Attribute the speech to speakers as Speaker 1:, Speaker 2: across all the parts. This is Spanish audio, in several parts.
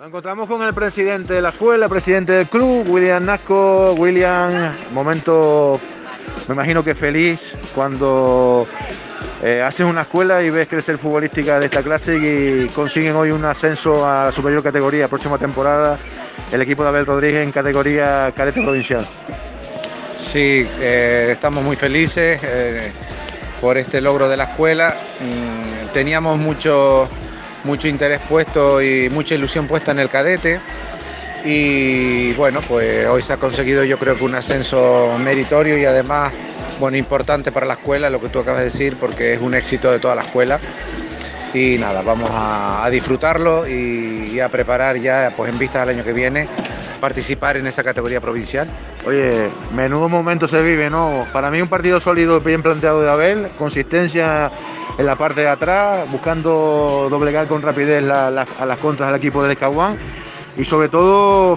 Speaker 1: Nos encontramos con el presidente de la escuela, presidente del club, William Nasco. William, momento, me imagino que feliz cuando haces una escuela y ves crecer futbolística de esta clase y consiguen hoy un ascenso a la superior categoría. Próxima temporada, el equipo de Abel Rodríguez en categoría cadete provincial.
Speaker 2: Sí, estamos muy felices por este logro de la escuela. Teníamos mucho interés puesto y mucha ilusión puesta en el cadete y bueno, pues hoy se ha conseguido, yo creo que un ascenso meritorio y además, bueno, importante para la escuela, lo que tú acabas de decir, porque es un éxito de toda la escuela. Y nada, vamos a disfrutarlo y a preparar ya, pues en vista del año que viene, participar en esa categoría provincial.
Speaker 1: Oye, menudo momento se vive, ¿no? Para mí un partido sólido, bien planteado de Abel, consistencia en la parte de atrás, buscando doblegar con rapidez a las contras del equipo del Escaguán y sobre todo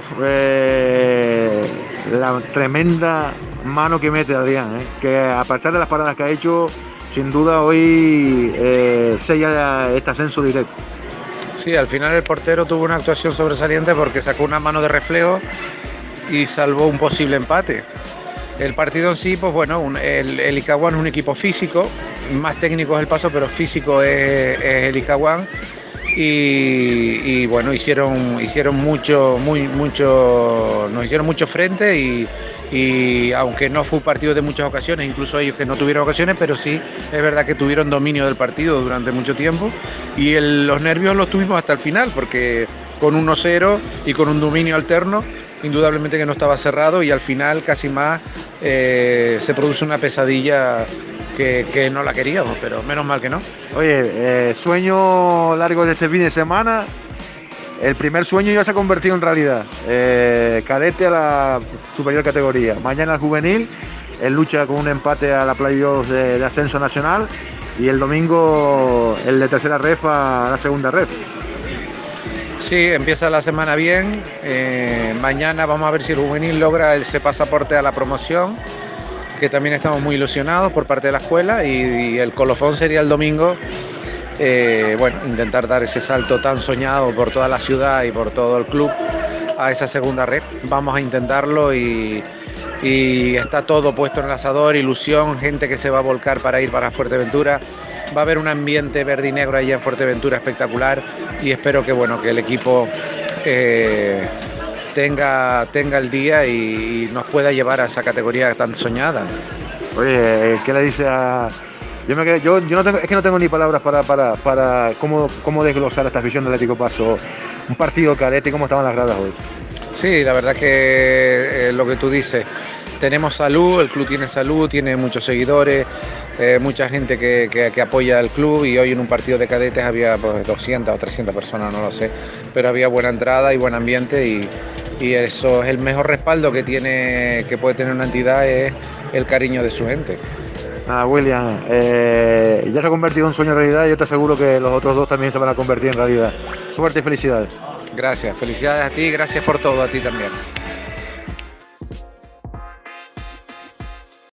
Speaker 1: la tremenda mano que mete Adrián, que a pesar de las paradas que ha hecho, sin duda hoy sella este ascenso directo.
Speaker 2: Sí, al final el portero tuvo una actuación sobresaliente porque sacó una mano de reflejo y salvó un posible empate. El partido en sí, pues bueno, el Icaguán es un equipo físico, más técnico es el Paso, pero físico es el Icaguán. Y bueno, nos hicieron mucho frente y aunque no fue un partido de muchas ocasiones, incluso ellos que no tuvieron ocasiones, pero sí es verdad que tuvieron dominio del partido durante mucho tiempo y los nervios los tuvimos hasta el final porque con 1-0 y con un dominio alterno indudablemente que no estaba cerrado y al final casi más se produce una pesadilla que no la queríamos, pero menos mal que no.
Speaker 1: Oye, sueño largo de este fin de semana. El primer sueño ya se ha convertido en realidad. Cadete a la superior categoría. Mañana el juvenil, en lucha con un empate a la playoff de ascenso nacional. Y el domingo el de tercera ref a la segunda ref.
Speaker 2: Sí, empieza la semana bien. Mañana vamos a ver si el juvenil logra ese pasaporte a la promoción, que también estamos muy ilusionados por parte de la escuela. Y el colofón sería el domingo. Bueno, intentar dar ese salto tan soñado por toda la ciudad y por todo el club a esa segunda red. Vamos a intentarlo y está todo puesto en el asador, ilusión, gente que se va a volcar para ir para Fuerteventura. Va a haber un ambiente verde y negro allá en Fuerteventura espectacular y espero que bueno, que el equipo tenga el día y nos pueda llevar a esa categoría tan soñada.
Speaker 1: Oye, ¿qué le dice a...? Yo no tengo, es que no tengo ni palabras para cómo desglosar esta afición del Atlético Paso. Un partido cadete, ¿cómo estaban las gradas hoy?
Speaker 2: Sí, la verdad que lo que tú dices, tenemos salud, el club tiene salud, tiene muchos seguidores, mucha gente que apoya al club y hoy en un partido de cadetes había pues, 200 o 300 personas, no lo sé, pero había buena entrada y buen ambiente y eso es el mejor respaldo que puede tener una entidad, es el cariño de su gente.
Speaker 1: William, ya se ha convertido en un sueño en realidad y yo te aseguro que los otros dos también se van a convertir en realidad. Suerte y felicidades.
Speaker 2: Gracias, felicidades a ti y gracias por todo, a ti también.